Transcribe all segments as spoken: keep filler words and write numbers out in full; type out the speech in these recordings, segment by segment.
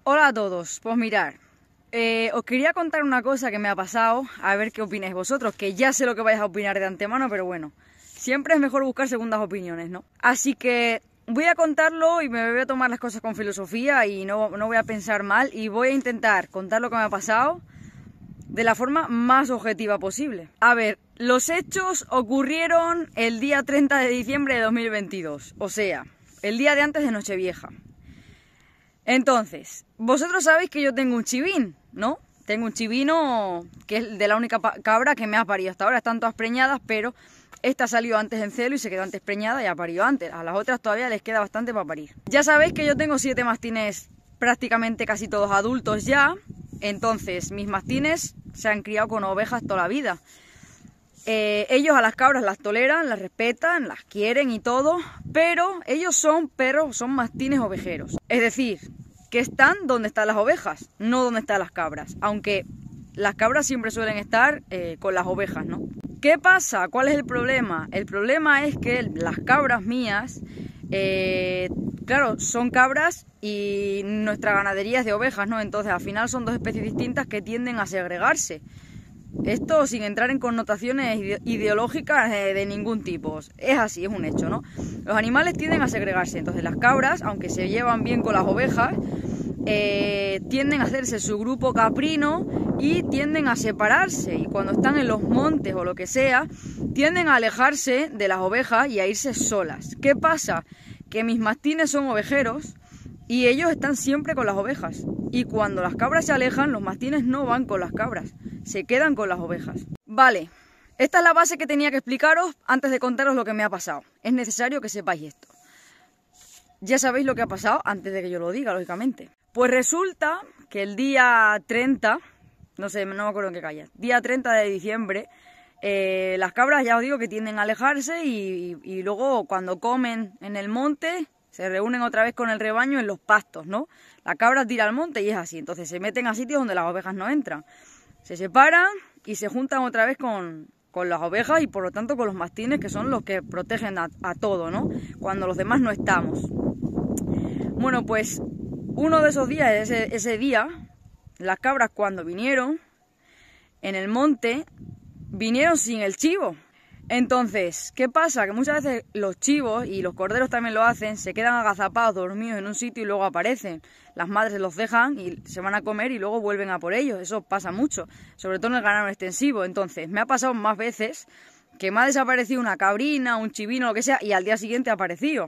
Hola a todos, pues mirar, eh, os quería contar una cosa que me ha pasado, a ver qué opináis vosotros, que ya sé lo que vais a opinar de antemano, pero bueno, siempre es mejor buscar segundas opiniones, ¿no? Así que voy a contarlo y me voy a tomar las cosas con filosofía y no, no voy a pensar mal y voy a intentar contar lo que me ha pasado de la forma más objetiva posible. A ver, los hechos ocurrieron el día treinta de diciembre de dos mil veintidós, o sea, el día de antes de Nochevieja. Entonces, vosotros sabéis que yo tengo un chivín, ¿no? Tengo un chivino que es de la única cabra que me ha parido hasta ahora. Están todas preñadas, pero esta salió antes en celo y se quedó antes preñada y ha parido antes. A las otras todavía les queda bastante para parir. Ya sabéis que yo tengo siete mastines prácticamente casi todos adultos ya. Entonces, mis mastines se han criado con ovejas toda la vida. Eh, ellos a las cabras las toleran, las respetan, las quieren y todo, pero ellos son perros, son mastines ovejeros. Es decir, que están donde están las ovejas, no donde están las cabras. Aunque las cabras siempre suelen estar eh, con las ovejas, ¿no? ¿Qué pasa? ¿Cuál es el problema? El problema es que las cabras mías, eh, claro, son cabras y nuestra ganadería es de ovejas, ¿no? Entonces al final son dos especies distintas que tienden a segregarse. Esto sin entrar en connotaciones ideológicas de ningún tipo. Es así, es un hecho, ¿no? Los animales tienden a segregarse. Entonces las cabras, aunque se llevan bien con las ovejas, eh, tienden a hacerse su grupo caprino y tienden a separarse. Y cuando están en los montes o lo que sea, tienden a alejarse de las ovejas y a irse solas. ¿Qué pasa? Que mis mastines son ovejeros y ellos están siempre con las ovejas. Y cuando las cabras se alejan, los mastines no van con las cabras, se quedan con las ovejas. Vale, esta es la base que tenía que explicaros antes de contaros lo que me ha pasado. Es necesario que sepáis esto. Ya sabéis lo que ha pasado antes de que yo lo diga, lógicamente. Pues resulta que el día treinta, no sé, no me acuerdo en qué calle, día treinta de diciembre, eh, las cabras ya os digo que tienden a alejarse y, y, y luego cuando comen en el monte se reúnen otra vez con el rebaño en los pastos, ¿no? La cabra tira al monte y es así, entonces se meten a sitios donde las ovejas no entran. Se separan y se juntan otra vez con, con las ovejas y por lo tanto con los mastines, que son los que protegen a, a todo, ¿no? Cuando los demás no estamos. Bueno, pues uno de esos días, ese, ese día, las cabras cuando vinieron en el monte, vinieron sin el chivo. Entonces, ¿qué pasa? Que muchas veces los chivos, y los corderos también lo hacen, se quedan agazapados, dormidos en un sitio y luego aparecen. Las madres los dejan y se van a comer y luego vuelven a por ellos. Eso pasa mucho, sobre todo en el ganado extensivo. Entonces, me ha pasado más veces que me ha desaparecido una cabrina, un chivino, lo que sea, y al día siguiente ha aparecido.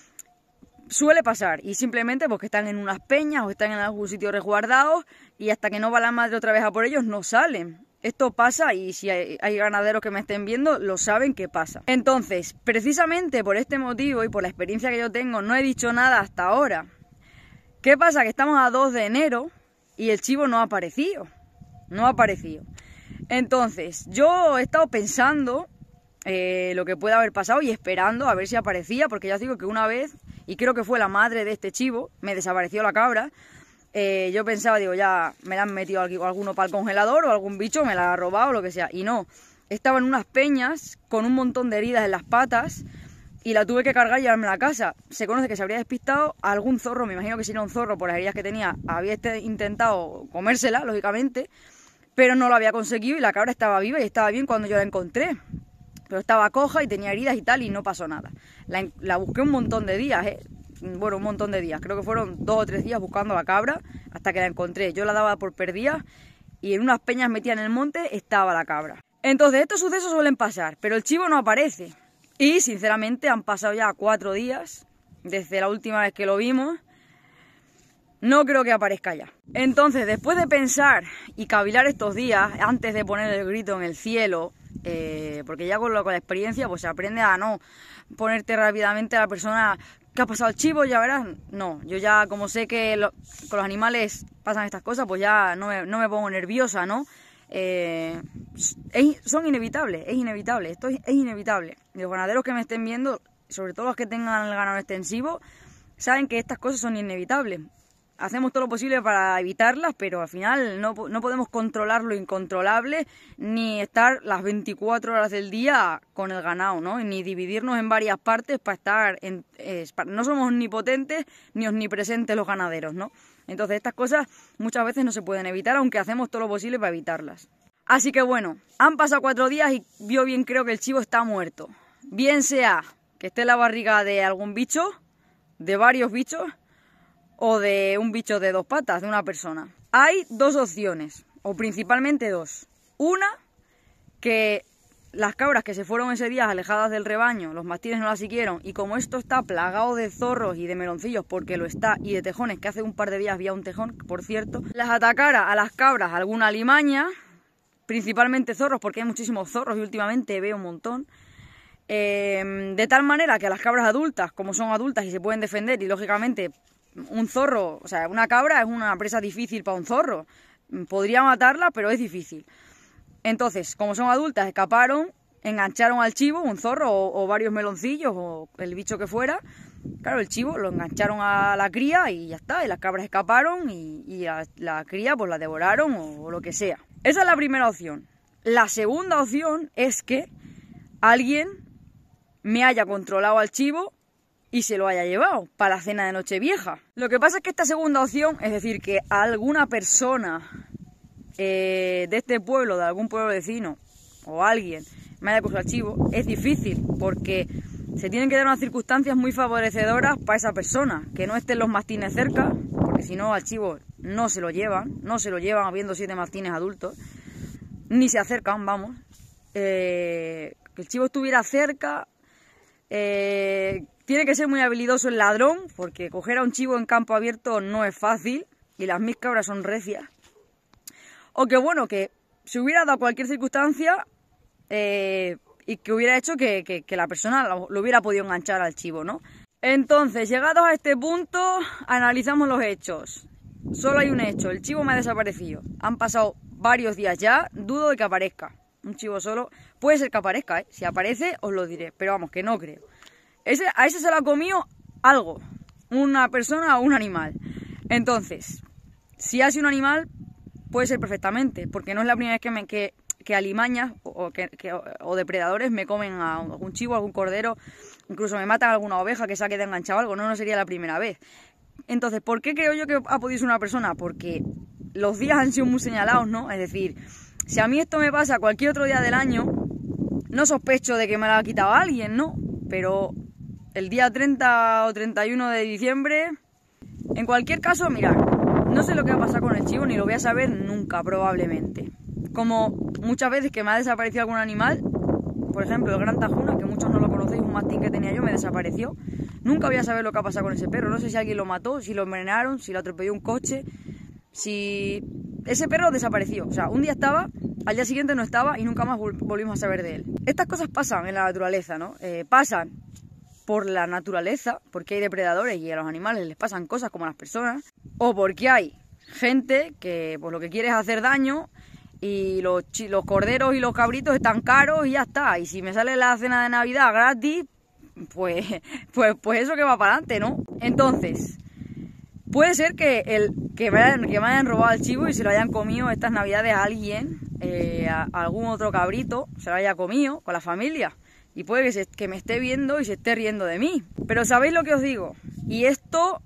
Suele pasar, y simplemente porque están en unas peñas o están en algún sitio resguardados y hasta que no va la madre otra vez a por ellos no salen. Esto pasa y si hay, hay ganaderos que me estén viendo, lo saben que pasa. Entonces, precisamente por este motivo y por la experiencia que yo tengo, no he dicho nada hasta ahora. ¿Qué pasa? Que estamos a dos de enero y el chivo no ha aparecido. No ha aparecido. Entonces, yo he estado pensando eh, lo que puede haber pasado y esperando a ver si aparecía, porque ya os digo que una vez, y creo que fue la madre de este chivo, me desapareció la cabra. Eh, yo pensaba, digo, ya me la han metido alguno para el congelador o algún bicho me la ha robado o lo que sea. Y no, estaba en unas peñas con un montón de heridas en las patas y la tuve que cargar y llevarme a la casa. Se conoce que se habría despistado a algún zorro, me imagino que si no un zorro por las heridas que tenía, había este intentado comérsela, lógicamente, pero no lo había conseguido y la cabra estaba viva y estaba bien cuando yo la encontré. Pero estaba coja y tenía heridas y tal y no pasó nada. La, la busqué un montón de días, ¿eh? Bueno, un montón de días, creo que fueron dos o tres días buscando a la cabra hasta que la encontré. Yo la daba por perdida y en unas peñas metida en el monte estaba la cabra. Entonces estos sucesos suelen pasar, pero el chivo no aparece. Y sinceramente han pasado ya cuatro días desde la última vez que lo vimos. No creo que aparezca ya. Entonces, después de pensar y cavilar estos días, antes de poner el grito en el cielo, eh, porque ya con, lo, con la experiencia pues se aprende a no ponerte rápidamente a la persona que ha pasado el chivo, ya verás. No, yo ya como sé que lo, con los animales pasan estas cosas, pues ya no me, no me pongo nerviosa, ¿no? Eh, es, son inevitables, es inevitable, esto es, es inevitable. Y los ganaderos que me estén viendo, sobre todo los que tengan el ganado extensivo, saben que estas cosas son inevitables. Hacemos todo lo posible para evitarlas, pero al final no, no podemos controlar lo incontrolable, ni estar las veinticuatro horas del día con el ganado, ¿no? Ni dividirnos en varias partes para estar... En, eh, para, no somos omnipotentes ni omnipresentes los ganaderos, ¿no? Entonces estas cosas muchas veces no se pueden evitar, aunque hacemos todo lo posible para evitarlas. Así que bueno, han pasado cuatro días y yo bien creo que el chivo está muerto. Bien sea que esté en la barriga de algún bicho, de varios bichos, o de un bicho de dos patas, de una persona. Hay dos opciones, o principalmente dos. Una, que las cabras que se fueron ese día alejadas del rebaño, los mastines no las siguieron, y como esto está plagado de zorros y de meloncillos, porque lo está, y de tejones, que hace un par de días había un tejón, por cierto, las atacara a las cabras alguna alimaña, principalmente zorros, porque hay muchísimos zorros y últimamente veo un montón, eh, de tal manera que a las cabras adultas, como son adultas y se pueden defender, y lógicamente un zorro, o sea, una cabra es una presa difícil para un zorro, podría matarla, pero es difícil. Entonces, como son adultas, escaparon, engancharon al chivo, un zorro o, o varios meloncillos o el bicho que fuera. Claro, el chivo lo engancharon a la cría y ya está, y las cabras escaparon y, y la, la cría pues la devoraron o, o lo que sea. Esa es la primera opción. La segunda opción es que alguien me haya controlado al chivo y se lo haya llevado para la cena de Nochevieja. Lo que pasa es que esta segunda opción, es decir, que alguna persona eh, de este pueblo, de algún pueblo vecino o alguien me haya cogido al chivo, es difícil porque se tienen que dar unas circunstancias muy favorecedoras para esa persona, que no estén los mastines cerca, porque si no al chivo no se lo llevan, no se lo llevan habiendo siete mastines adultos, ni se acercan, vamos, eh, que el chivo estuviera cerca. Eh, tiene que ser muy habilidoso el ladrón, porque coger a un chivo en campo abierto no es fácil, y las mis cabras son recias. O que bueno, que se hubiera dado cualquier circunstancia eh, y que hubiera hecho que, que, que la persona lo, lo hubiera podido enganchar al chivo, ¿no? Entonces, llegados a este punto, analizamos los hechos. Solo hay un hecho, el chivo me ha desaparecido. Han pasado varios días ya, dudo de que aparezca. Un chivo solo, puede ser que aparezca, ¿eh? Si aparece, os lo diré, pero vamos, que no creo. Ese, a ese se lo ha comido algo, una persona o un animal. Entonces, si ha sido un animal, puede ser perfectamente, porque no es la primera vez que, me, que, que alimañas o, que, que, o depredadores me comen a algún chivo, algún cordero, incluso me matan a alguna oveja que se ha quedado enganchado algo, no, no sería la primera vez. Entonces, ¿por qué creo yo que ha podido ser una persona? Porque los días han sido muy señalados, ¿no? Es decir, si a mí esto me pasa cualquier otro día del año, no sospecho de que me lo ha quitado alguien, ¿no? Pero el día treinta o treinta y uno de diciembre, en cualquier caso, mirad, no sé lo que va a pasar con el chivo, ni lo voy a saber nunca, probablemente. Como muchas veces que me ha desaparecido algún animal, por ejemplo, el gran tajuna, que muchos no lo conocéis, un mastín que tenía yo, me desapareció. Nunca voy a saber lo que ha pasado con ese perro, no sé si alguien lo mató, si lo envenenaron, si lo atropelló un coche, si... Ese perro desapareció, o sea, un día estaba, al día siguiente no estaba y nunca más volvimos a saber de él. Estas cosas pasan en la naturaleza, ¿no? Eh, pasan por la naturaleza, porque hay depredadores y a los animales les pasan cosas como a las personas, o porque hay gente que pues lo que quiere es hacer daño y los, los corderos y los cabritos están caros y ya está. Y si me sale la cena de Navidad gratis, pues, pues, pues eso que va para adelante, ¿no? Entonces, puede ser que, el, que, me hayan, que me hayan robado el chivo y se lo hayan comido estas Navidades a alguien, eh, a, a algún otro cabrito, se lo haya comido con la familia. Y puede que, se, que me esté viendo y se esté riendo de mí. Pero ¿sabéis lo que os digo? Y esto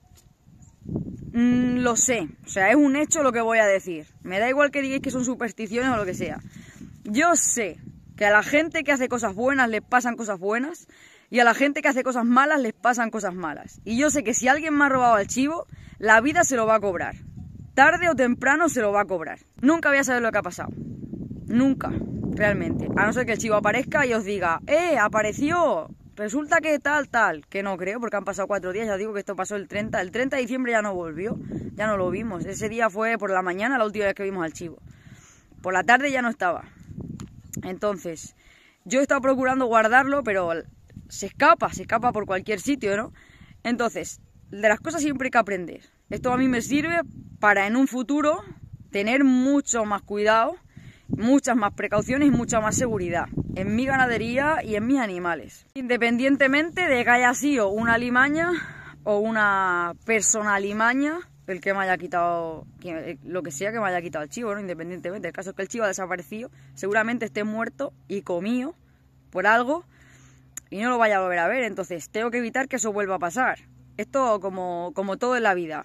mmm, lo sé. O sea, es un hecho lo que voy a decir. Me da igual que digáis que son supersticiones o lo que sea. Yo sé que a la gente que hace cosas buenas les pasan cosas buenas. Y a la gente que hace cosas malas les pasan cosas malas. Y yo sé que si alguien me ha robado al chivo, la vida se lo va a cobrar. Tarde o temprano se lo va a cobrar. Nunca voy a saber lo que ha pasado. Nunca. Realmente, a no ser que el chivo aparezca y os diga, ¡eh, apareció! Resulta que tal, tal, que no creo, porque han pasado cuatro días, ya digo que esto pasó el treinta, el treinta de diciembre ya no volvió, ya no lo vimos, ese día fue por la mañana la última vez que vimos al chivo, por la tarde ya no estaba. Entonces, yo he estado procurando guardarlo, pero se escapa, se escapa por cualquier sitio, ¿no? Entonces, de las cosas siempre hay que aprender, esto a mí me sirve para en un futuro tener mucho más cuidado, muchas más precauciones y mucha más seguridad en mi ganadería y en mis animales. Independientemente de que haya sido una alimaña o una persona alimaña el que me haya quitado, lo que sea que me haya quitado el chivo, ¿no? Independientemente. El caso es que el chivo ha desaparecido, seguramente esté muerto y comido por algo y no lo vaya a volver a ver. Entonces tengo que evitar que eso vuelva a pasar. Esto como, como todo en la vida.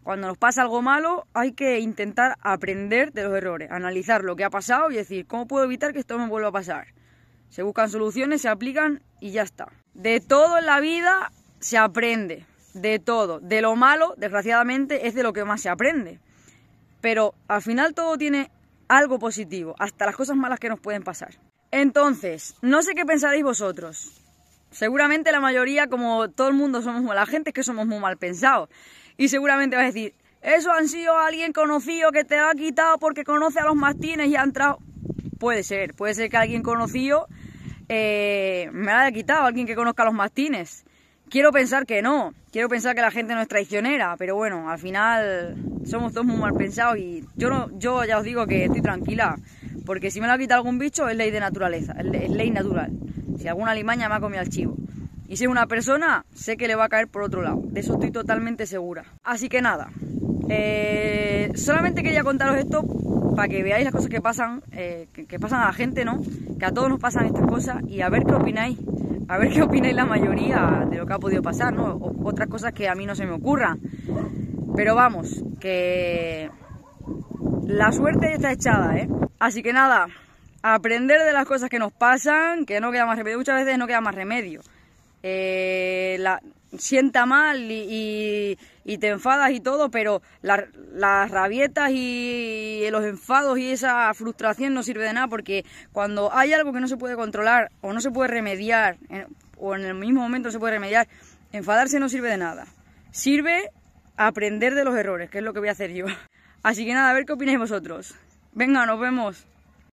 Cuando nos pasa algo malo hay que intentar aprender de los errores, analizar lo que ha pasado y decir, ¿cómo puedo evitar que esto me vuelva a pasar? Se buscan soluciones, se aplican y ya está. De todo en la vida se aprende, de todo. De lo malo, desgraciadamente, es de lo que más se aprende. Pero al final todo tiene algo positivo, hasta las cosas malas que nos pueden pasar. Entonces, no sé qué pensaréis vosotros. Seguramente la mayoría, como todo el mundo somos, la gente es que somos muy mal pensados. Y seguramente vas a decir, eso han sido alguien conocido que te lo ha quitado porque conoce a los mastines y ha entrado. Puede ser, puede ser que alguien conocido eh, me lo haya quitado, alguien que conozca a los mastines. Quiero pensar que no, quiero pensar que la gente no es traicionera, pero bueno, al final somos todos muy mal pensados y yo, no, yo ya os digo que estoy tranquila, porque si me lo ha quitado algún bicho es ley de naturaleza, es ley natural. Si alguna alimaña me ha comido el chivo. Y si es una persona, sé que le va a caer por otro lado. De eso estoy totalmente segura. Así que nada, eh, solamente quería contaros esto para que veáis las cosas que pasan, eh, que, que pasan a la gente, ¿no? Que a todos nos pasan estas cosas y a ver qué opináis. A ver qué opináis la mayoría de lo que ha podido pasar, ¿no? O, otras cosas que a mí no se me ocurran. Pero vamos, que la suerte está echada, ¿eh? Así que nada, aprender de las cosas que nos pasan, que no queda más remedio. Muchas veces no queda más remedio. Eh, la, sienta mal y, y, y te enfadas y todo, pero la, las rabietas y los enfados y esa frustración no sirve de nada, porque cuando hay algo que no se puede controlar o no se puede remediar, en, o en el mismo momento no se puede remediar, enfadarse no sirve de nada. Sirve aprender de los errores, que es lo que voy a hacer yo. Así que nada, a ver qué opináis vosotros. Venga, nos vemos.